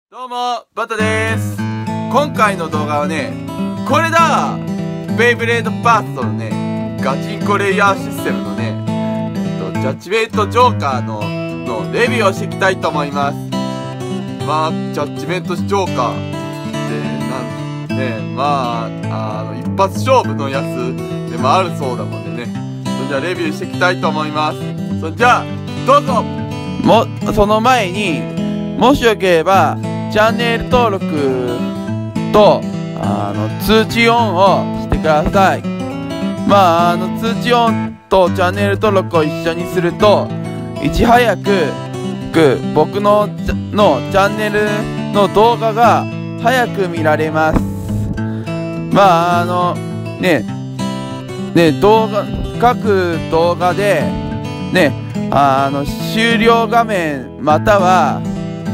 どうも、バタです。今回の動画はね、これだベイブレードバーストのね、ガチンコレイヤーシステムのね、ジャッジメントジョーカーのレビューをしていきたいと思います。まあ、ジャッジメントジョーカーって一発勝負のやつでもあるそうだもんでね。それじゃあレビューしていきたいと思います。それじゃあ、どうぞ。その前に、もしよければ、チャンネル登録と通知オンをしてください。通知オンとチャンネル登録を一緒にするといち早く僕のチャンネルの動画が早く見られます。各動画で終了画面または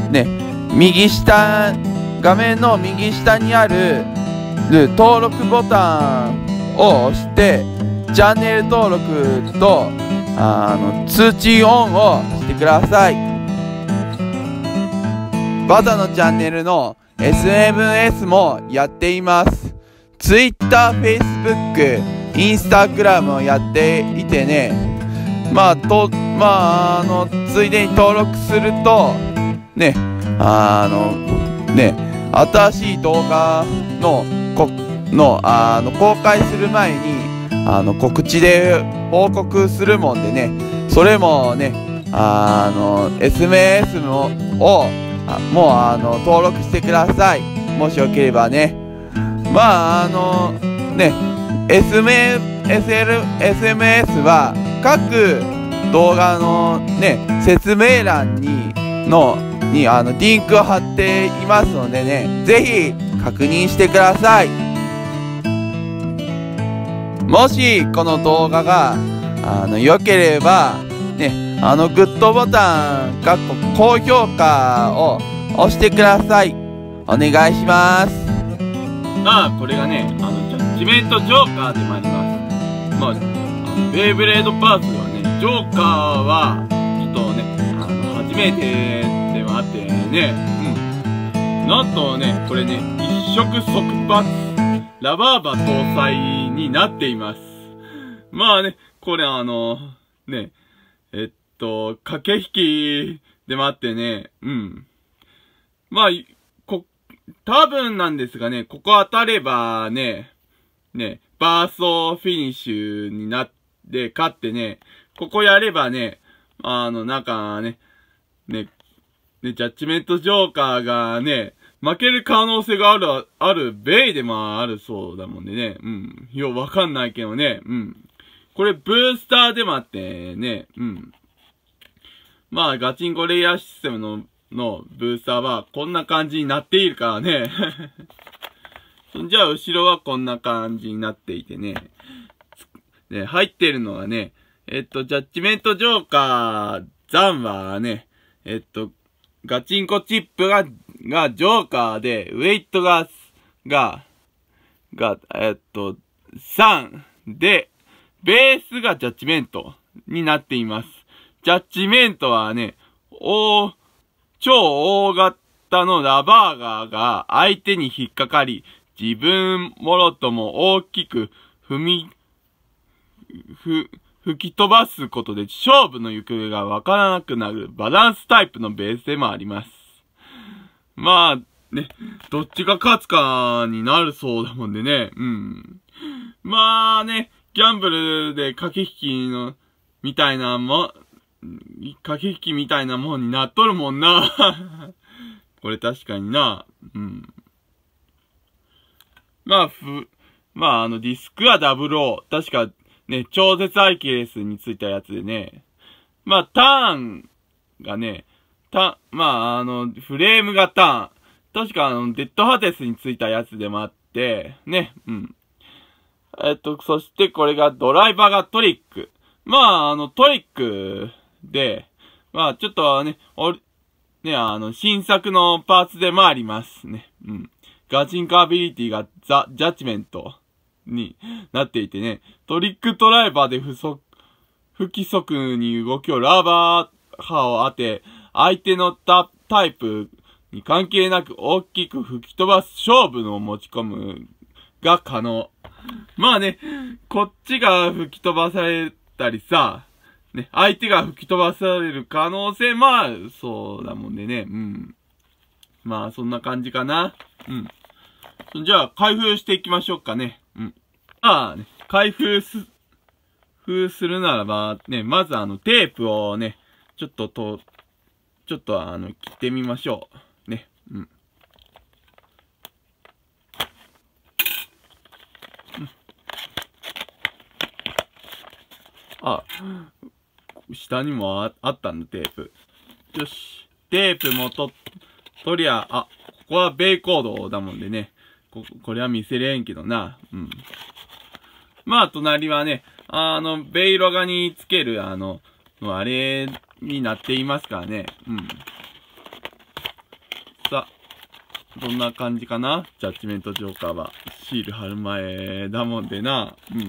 画面の右下にある登録ボタンを押してチャンネル登録と通知オンをしてください。バタのチャンネルの SMS もやっています。Twitter、Facebook、Instagram をやっていてね、ついでに登録すると新しい動画の公開する前に告知で報告するもんでね、それもねSMS も登録してください。もしよければね。SMS は各動画の説明欄にリンクを貼っていますのでね、ぜひ確認してください。もしこの動画が良ければグッドボタン高評価を押してください。お願いします。これがねジャッジメントジョーカーでもあります。ベイブレードバースはね、ジョーカーはちょっとね初めてではあってね、なんとねこれね一触即発ラバーバ搭載になっています。これ駆け引きでもあってね、多分なんですがね、ここ当たればね、バーストフィニッシュになって勝ってね、ここやればね、ジャッジメントジョーカーがね、負ける可能性があるベイでもあるそうだもんでね、ようわかんないけどね、これブースターでもあってね、ガチンコレイヤーシステムのブースターはこんな感じになっているからね。じゃあ後ろはこんな感じになっていてね。入ってるのはね、ジャッジメントジョーカーザンはね、ガチンコチップがジョーカーで、ウェイトが3で、ベースがジャッジメントになっています。ジャッジメントはね、超大型のラバーガーが相手に引っかかり、自分もろとも大きく吹き飛ばすことで勝負の行方がわからなくなるバランスタイプのベースでもあります。どっちが勝つかになるそうだもんでね、ギャンブルで駆け引きみたいなもんになっとるもんな。これ確かにな。ディスクは00。確かね、超絶アイキレスについたやつでね。ターンがね、フレームがターン。確かデッドハテスについたやつでもあって、ね、そしてこれがドライバーがトリック。トリックで、ちょっとね、新作のパーツでもありますね。ガチンコアビリティがジャッジメントになっていてね、トリックドライバーで不規則に動きをラバー波を当て、相手のタイプに関係なく大きく吹き飛ばす勝負の持ち込むが可能。まあね、こっちが吹き飛ばされたりさ、ね、相手が吹き飛ばされる可能性、まあ、そうだもんでね、うん。まあ、そんな感じかな。うん。じゃあ、開封していきましょうかね。うん。まあね、開封するならば、ね、まずテープをね、ちょっと切ってみましょう。ね。うん。あ、下にもあったんだ、テープ。よし。テープも取りゃ、ここはベイコードだもんでね。これは見せれんけどな。うん。まあ、隣はね、ベイロガにつける、あれになっていますからね。うん。さあ、どんな感じかな？ジャッジメントジョーカーは。シール貼る前だもんでな。うん。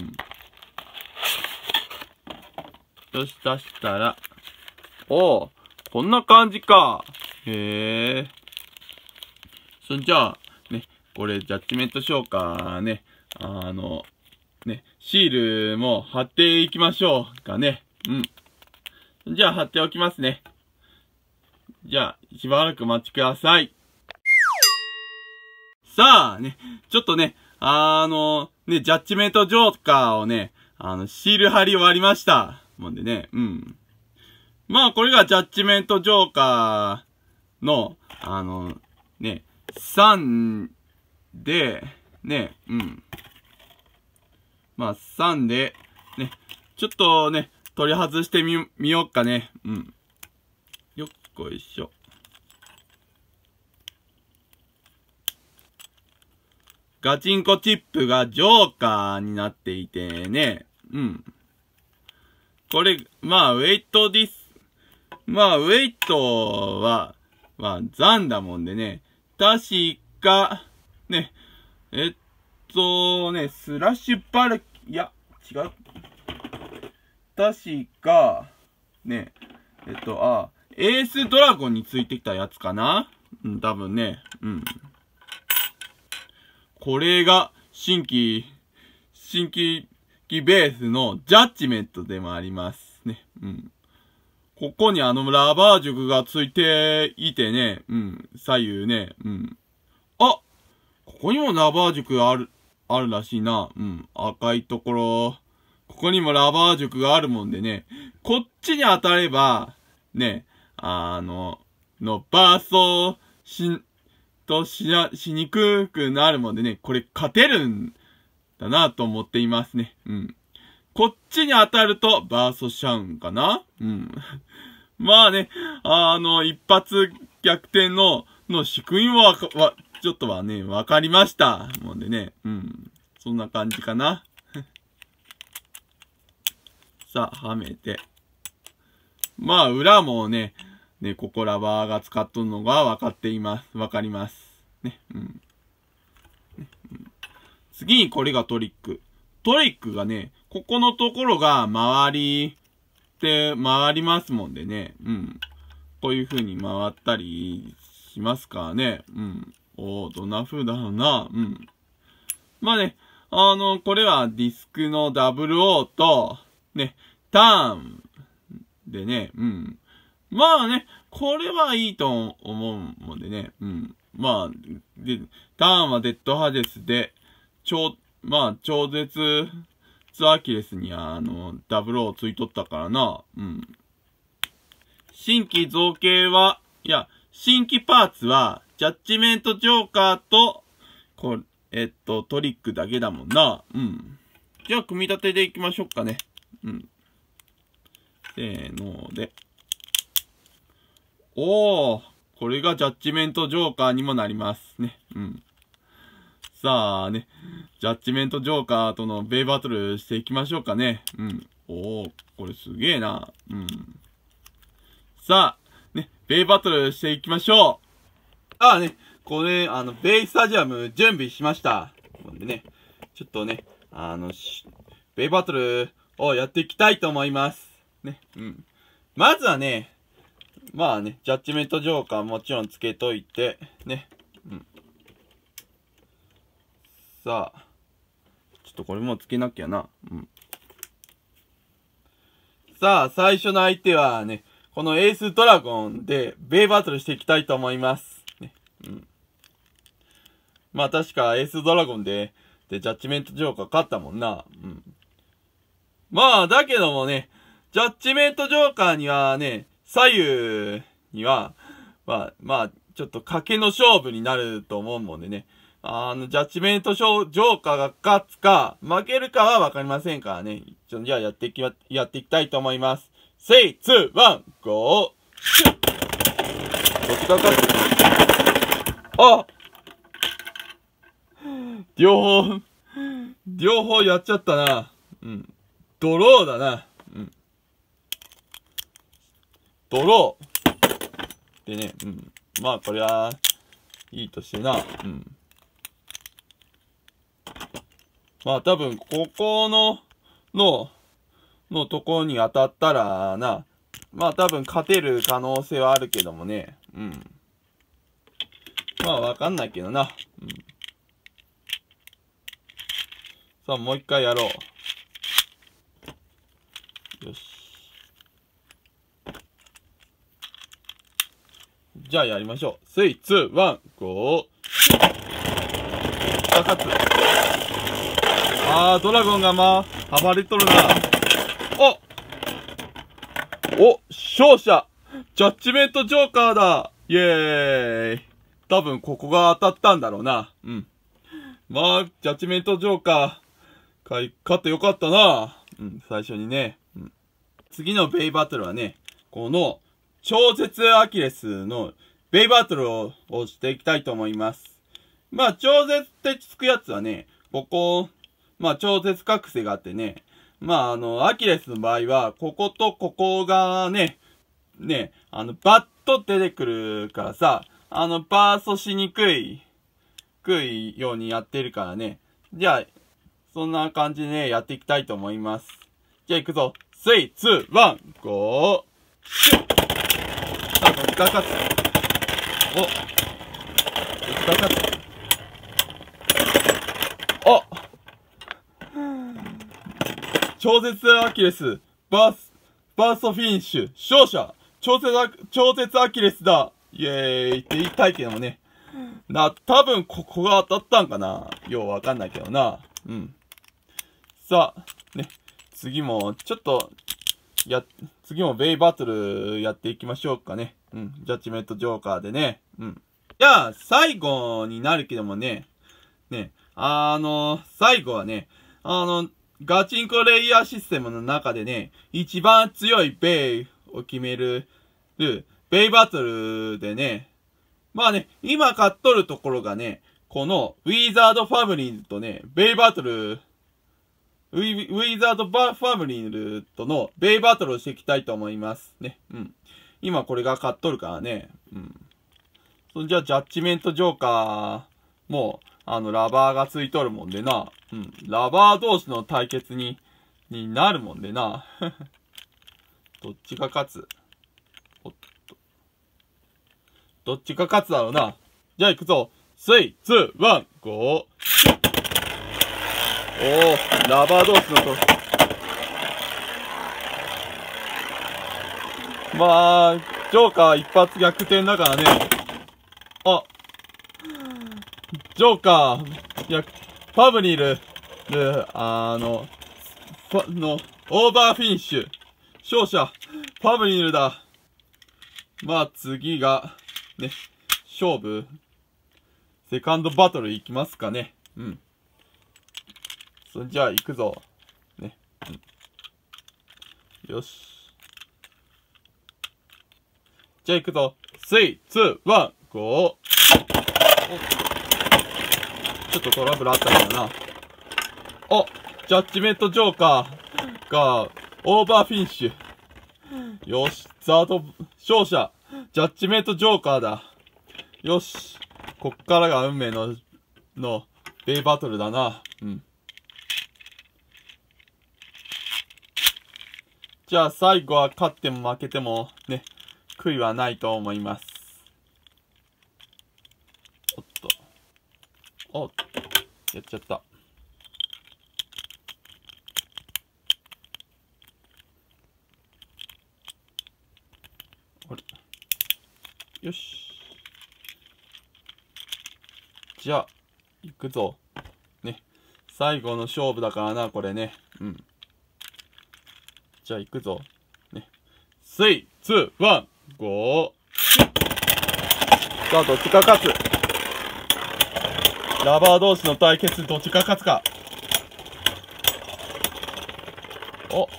よし、出したら。おー、こんな感じか。へえ。そんじゃあ、ね、これ、ジャッジメントジョーカーね、ね、シールも貼っていきましょうかね。うん。じゃあ貼っておきますね。じゃあ、しばらくお待ちください。さあ、ね、ちょっとね、ジャッジメントジョーカーをね、シール貼り終わりました。もんでね、うん。まあ、これがジャッジメントジョーカーの、ね、3で、ね、うん。まあ、3で、ね、ちょっとね、取り外してみよっかね。うん。よっこいしょ。ガチンコチップがジョーカーになっていてね。うん。これ、まあ、ウェイトです。まあ、ウェイトは、まあ、残だもんでね。確か、ね、スラッシュパル、いや、違う。確か、ね、エースドラゴンについてきたやつかな？うん、多分ね。うん。これが、新規ベースのジャッジメントでもありますね。うん。ここにラバー塾がついていてね。うん。左右ね。うん。ここにもラバー塾あるらしいな。うん。赤いところ。ここにもラバー塾があるもんでね。こっちに当たれば、ね、バーストしにくくなるもんでね。これ勝てるんだなと思っていますね。うん。こっちに当たるとバーストしちゃうんかな？うん。まあね、一発逆転の仕組みはちょっとはね、わかりました。もんでね、うん。そんな感じかな。さあ、はめて。まあ、裏もね、ここラバーが使っとるのがわかります。ね、うん。次にこれがトリック。トリックがね、ここのところが回りますもんでね。うん。こういう風に回ったりしますからね。うん。どんな風だろうな。うん。まあね、これはディスクの WO と、ね、ターンでね。うん。まあね、これはいいと思うもんでね。うん。まあ、ターンはデッドハデスで、超絶アキレスにダブルをついとったからな。うん。新規造形は、新規パーツは、ジャッジメントジョーカーと、トリックだけだもんな。うん。じゃあ、組み立てでいきましょうかね。うん。せーので。これがジャッジメントジョーカーにもなりますね。うん。さあね、ジャッジメントジョーカーとのベイバトルしていきましょうかね。うん。これすげえな。うん。さあ、ね、ベイバトルしていきましょう。ね、これ、ベイスタジアム準備しました。でね、ちょっとね、ベイバトルをやっていきたいと思います。ね、うん。まずはね、 まあね、ジャッジメントジョーカーもちろんつけといて、ね。うん。さあ。ちょっとこれもつけなきゃな。うん。さあ、最初の相手はね、このエースドラゴンで、ベイバトルしていきたいと思います。ね。うん。まあ確かエースドラゴンで、ジャッジメントジョーカー勝ったもんな。うん。まあ、だけどもね、ジャッジメントジョーカーにはね、左右には、まあ、ちょっと賭けの勝負になると思うもんでね。ジャッジメントジョーカーが勝つか、負けるかはわかりませんからね。じゃあやっていきたいと思います。3、2、1、GO! どっちが勝つ？あ！両方やっちゃったな。うん。ドローだな。うん。ドロー。でね、うん。まあ、これは、いいとしてな。うん。まあ、多分、ここのところに当たったらな。まあ、多分、勝てる可能性はあるけどもね。うん。まあ、わかんないけどな。うん。さあ、もう一回やろう。よし。じゃあやりましょう。3、2、1、GO! 勝つ。ドラゴンが暴れとるな。勝者ジャッジメントジョーカーだ。イエーイ。多分ここが当たったんだろうな。うん。まあ、ジャッジメントジョーカー、勝ってよかったな。うん、最初にね。うん。次のベイバトルはね、この、超絶アキレスのベイバトルをしていきたいと思います。まあ、超絶ってつくやつはね、まあ、超絶覚醒があってね、まあ、アキレスの場合は、こことここがね、バッと出てくるからさ、バーストしにくいようにやってるからね。じゃあ、そんな感じでね、やっていきたいと思います。じゃあ行くぞ。3、2、1、GO! シュッ！さあ、どっちが勝つ？どっちが勝つ？超絶アキレス、バーストフィニッシュ、勝者、超絶アキレスだ、イエーイって言いたいけどもね。多分ここが当たったんかな。ようわかんないけどな。うん。さあ、ね、次もベイバトルやっていきましょうかね。うん、ジャッジメントジョーカーでね。うん。じゃあ、最後になるけどもね。最後はね、ガチンコレイヤーシステムの中でね、一番強いベイを決める、ベイバトルでね、まあね、今買っとるところがね、このウィザードファブリーズとね、ベイバトル、ウィザードファブリーズとのベイバトルをしていきたいと思いますね。うん。今これが買っとるからね。うん。そんじゃジャッジメントジョーカーも、ラバーがついとるもんでな。うん。ラバー同士の対決になるもんでな。どっちが勝つ？どっちが勝つだろうな。じゃあ行くぞ。3、2、1、GO! ラバー同士のまあ、ジョーカー一発逆転だからね。ジョーカー、パブリル、オーバーフィニッシュ。勝者、パブリルだ。まあ次が、ね、勝負。セカンドバトルいきますかね。うん。それじゃあ行くぞ。ね。うん、よし。じゃあ行くぞ。3、2、1、GO! ちょっとトラブルあったけどな。ジャッジメントジョーカーがオーバーフィニッシュ。よし、勝者、ジャッジメントジョーカーだ。よし、こっからが運命のベイバトルだな。うん。じゃあ最後は勝っても負けてもね、 悔いはないと思います。おっと。おっと。やっちゃった。あれ。よし。じゃあ、行くぞ。ね。最後の勝負だからな、これね。うん。じゃあ行くぞ。ね。3、2、1、ゴー。さあ、どっちか勝つ。ラバー同士の対決、どっちか勝つか。お。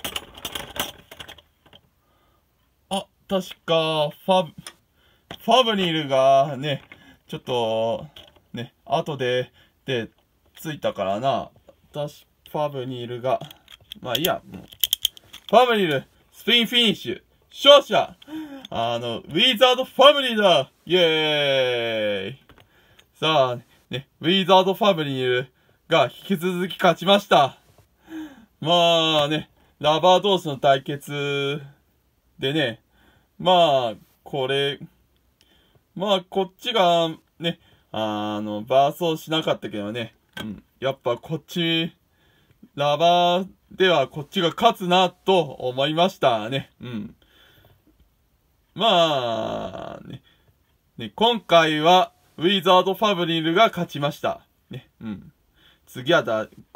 あ、確か、ファブニルがね、ちょっと、ね、後でついたからな。ファブニルが、まあいいや、もう。ファブニル、スピンフィニッシュ、勝者ウィザードファブリルだイェーイさあ、ね、ウィザードファブリルが引き続き勝ちました。まあね、ラバー同士の対決でね、まあ、こっちがね、バー走しなかったけどね、うん、やっぱこっち、ラバーではこっちが勝つなと思いましたね。うん。まあ、ね、今回はウィザードファブリルが勝ちました。ね、うん。次、ね、ウ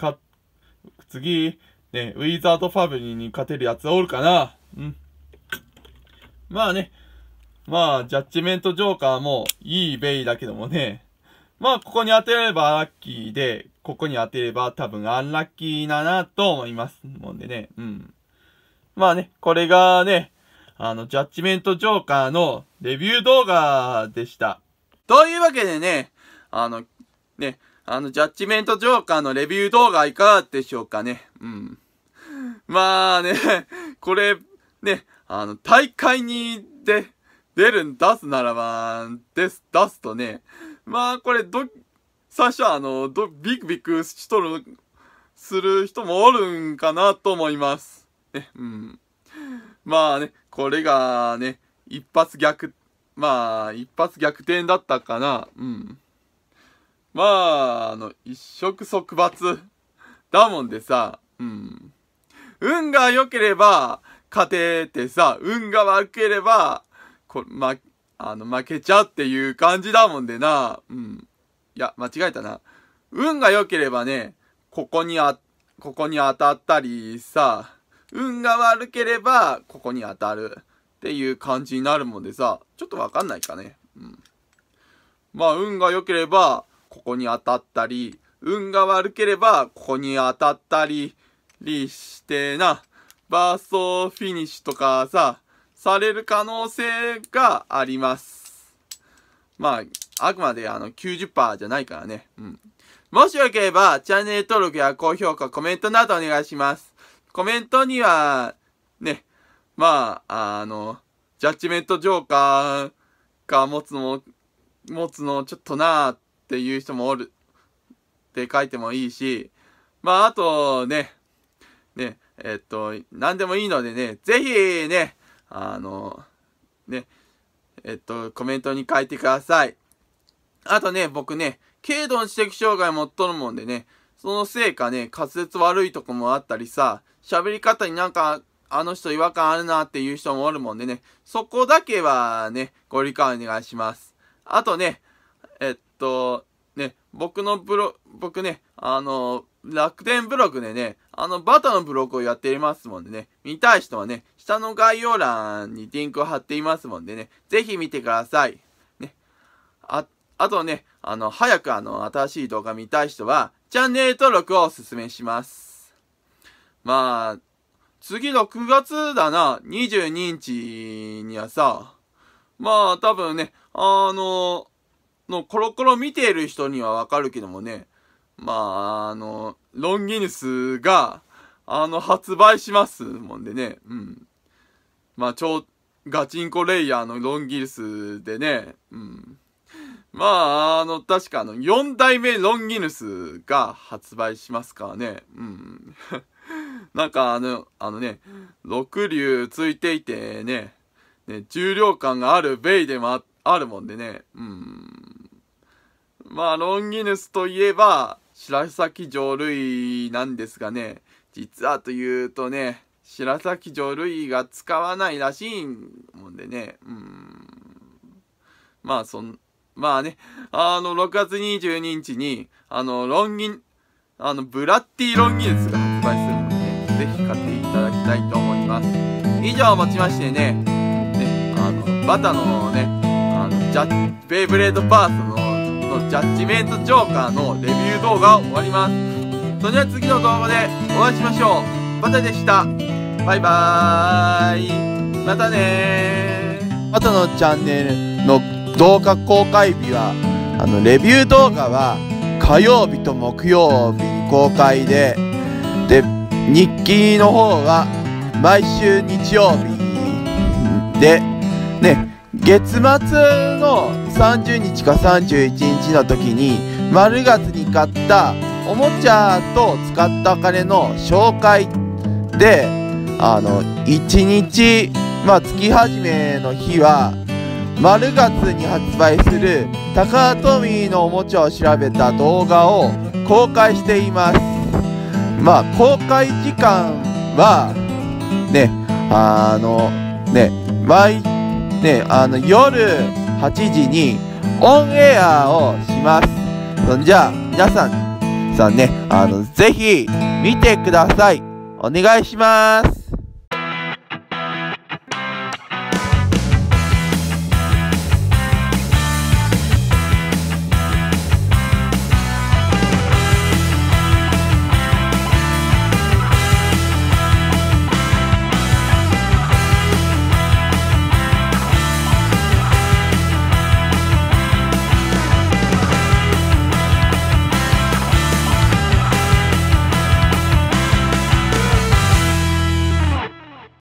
ィザードファブリルに勝てるやつおるかな。うん。まあね、まあ、ジャッジメントジョーカーもいいベイだけどもね。まあ、ここに当てればラッキーで、ここに当てれば多分アンラッキーだなと思いますもんでね。うん。まあね、これがね、ジャッジメントジョーカーのレビュー動画でした。というわけでね、ジャッジメントジョーカーのレビュー動画いかがでしょうかね。うん。まあね、これ、ね、大会に出すならば、出すとね、まあこれ最初はビクビクする人もおるんかなと思います。ね、うん。まあね、これがね、一発逆転だったかな。うん。まあ、一触即罰だもんでさ、うん。運が良ければ勝ててさ、運が悪ければ、負けちゃうっていう感じだもんでな。うん。いや、間違えたな。運が良ければね、ここに当たったりさ、運が悪ければ、ここに当たるっていう感じになるもんでさ、ちょっとわかんないかね。うん。まあ、運が良ければ、ここに当たったり、運が悪ければ、ここに当たったりしてな、バーストフィニッシュとかさ、される可能性があります。まあ、あくまで90% じゃないからね。うん。もしよければ、チャンネル登録や高評価、コメントなどお願いします。コメントには、ね、まあ、ジャッジメントジョーカーが持つのちょっとなーっていう人もおるって書いてもいいし、まあ、あとね、なんでもいいのでね、ぜひね、コメントに書いてください。あとね、僕ね、軽度の知的障害持っとるもんでね、そのせいかね、滑舌悪いとこもあったりさ、喋り方になんか、あの人違和感あるなっていう人もおるもんでね、そこだけはね、ご理解お願いします。あとね、僕ね、楽天ブログでね、バタのブログをやっていますもんでね、見たい人はね、下の概要欄にリンクを貼っていますもんでね、ぜひ見てください。ね。あとね、早く新しい動画見たい人は、チャンネル登録をお勧めします。まあ、次の9月だな、22日にはさ、まあ、多分ね、コロコロ見ている人にはわかるけどもね、まあ、ロンギヌスが、発売しますもんでね、うん。まあ、ガチンコレイヤーのロンギヌスでね、うん。まあ、確か4代目ロンギヌスが発売しますからね、うん。なんか6竜ついていてね、 ね、重量感があるベイでもあるもんでね。まあ、ロンギヌスといえば、白崎魚類なんですがね、実はというとね、白崎魚類が使わないらしいもんでね、まあまあね、6月22日に、ブラッディロンギヌスが発売するのでね、ぜひ買っていただきたいと思います。以上をもちましてね、バタのね、ベイブレードバースのジャッジメントジョーカーのレビュー動画を終わります。それでは次の動画でお会いしましょう。バタでした。バイバーイ。またねー。バタのチャンネルの動画公開日は、レビュー動画は火曜日と木曜日に公開で、日記の方は毎週日曜日で、ね、月末の30日か31日の時に、丸月に買ったおもちゃと使ったお金の紹介で、1日、まあ月始めの日は、丸月に発売するタカトミーのおもちゃを調べた動画を公開しています。まあ公開時間は、ね、夜8時にオンエアをします。そんじゃあ、皆さんね、ぜひ見てください。お願いします。